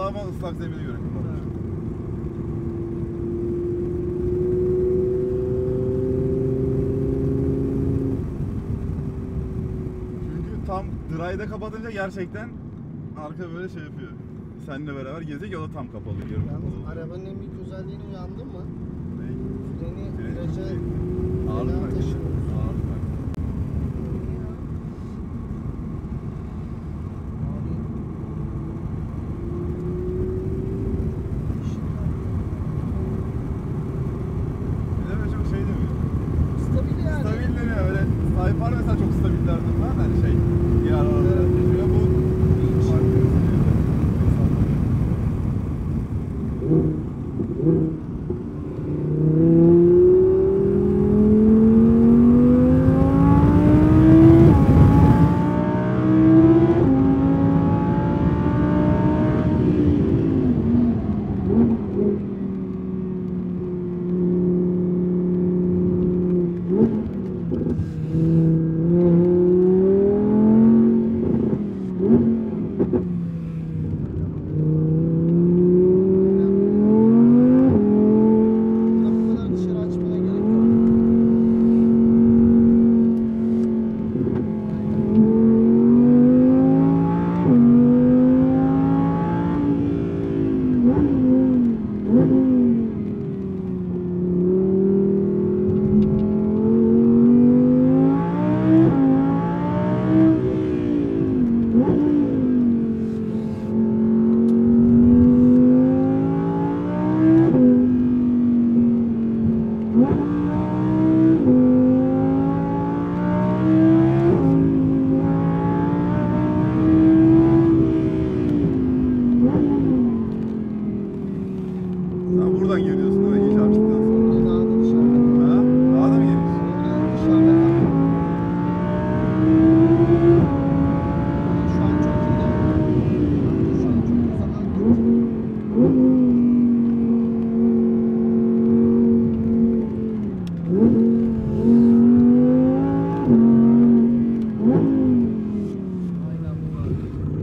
ama ıslak zemine göre kullanmış. Çünkü tam dry'da kapatınca gerçekten arka böyle şey yapıyor. Seninle beraber gezecek, o da tam kapalı. Yalnız arabanın en büyük özelliğine uyandın mı? Ne? Freni viraja ağırlık falan var. taşıyoruz. Ağırlık var. Bir de böyle çok şey demiyor. Stabil yani. Stabil demiyor öyle. Sayfar mesela çok stabillerdi falan hani şey. Diğer arabalar yaşıyor. Bu farklı bir Bu kadar dışarı açmana gerek yok. Sen buradan geliyorsun değil mi? İyice açtıktan sonra. Yine daha da dışarıda. Ha? Daha da mı geniş? Yine dışarıda kaldı. Şu an çok iyi de. Şu an çok o zaman gitti. Aynen bu var.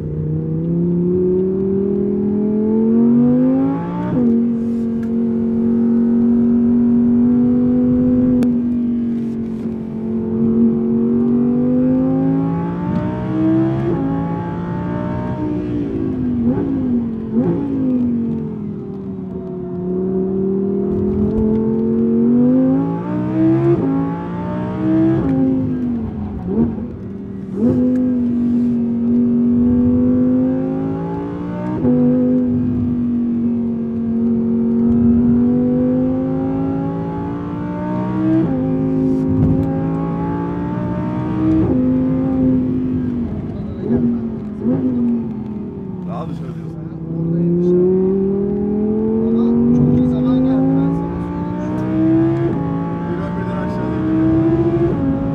Burada da gelmem lazım. Daha dışarı diyorsun. Oradayım dışarı. Ama çok iyi zaman geldi ben sana söyleyeyim şu an. 1.11'den aşağı değil.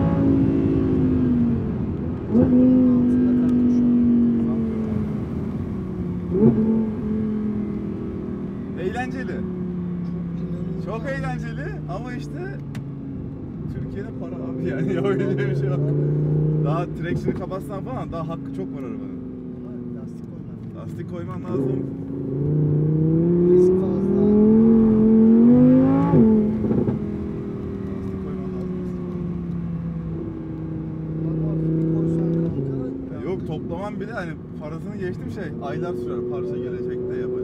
Bunun altında kaldı şu an. Eğlenceli. İnanılmaz. Çok eğlenceli ama işte Türkiye'de para abi yani ya öyle bir şey yok. Daha traction'ı kapatsan falan daha hakkı çok var arabanın. Ama lastik oynar. Lastik koyman lazım. Risk fazla. Lastik koyman lazım. Ama bir koysan kanka. Ya yok toplaman bile hani parasını geçtim şey aylar sürer parça gelecek de yapar.